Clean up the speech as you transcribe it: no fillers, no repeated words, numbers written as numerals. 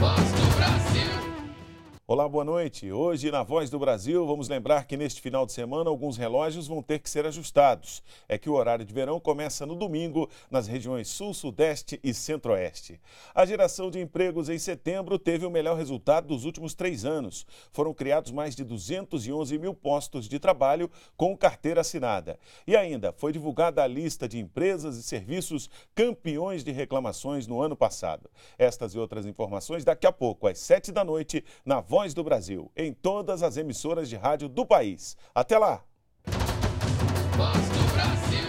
Olá, boa noite. Hoje, na Voz do Brasil, vamos lembrar que neste final de semana alguns relógios vão ter que ser ajustados. É que o horário de verão começa no domingo nas regiões Sul, Sudeste e Centro-Oeste. A geração de empregos em setembro teve o melhor resultado dos últimos 3 anos. Foram criados mais de 211 mil postos de trabalho com carteira assinada. E ainda foi divulgada a lista de empresas e serviços campeões de reclamações no ano passado. Estas e outras informações daqui a pouco, às 7 da noite, na Voz do Brasil, em todas as emissoras de rádio do país. Até lá! Voz do Brasil.